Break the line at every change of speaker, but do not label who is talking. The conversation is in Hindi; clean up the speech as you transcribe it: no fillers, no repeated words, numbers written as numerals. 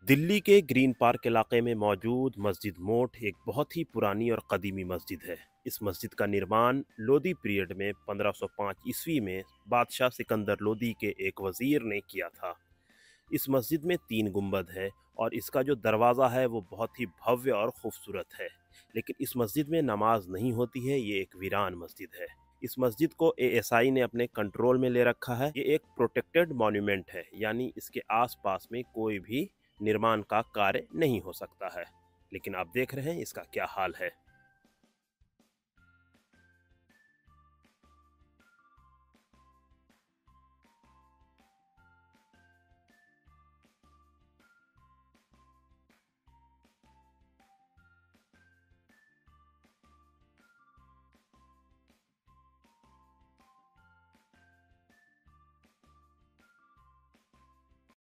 दिल्ली के ग्रीन पार्क इलाके में मौजूद मस्जिद मोट एक बहुत ही पुरानी और कदीमी मस्जिद है। इस मस्जिद का निर्माण लोदी पीरियड में 1505 ईस्वी में बादशाह सिकंदर लोदी के एक वजीर ने किया था। इस मस्जिद में 3 गुंबद है और इसका जो दरवाज़ा है वो बहुत ही भव्य और खूबसूरत है। लेकिन इस मस्जिद में नमाज नहीं होती है, ये एक वीरान मस्जिद है। इस मस्जिद को एएसआई ने अपने कंट्रोल में ले रखा है। ये एक प्रोटेक्टेड मॉन्यूमेंट है, यानी इसके आसपास में कोई भी निर्माण का कार्य नहीं हो सकता है। लेकिन आप देख रहे हैं इसका क्या हाल है।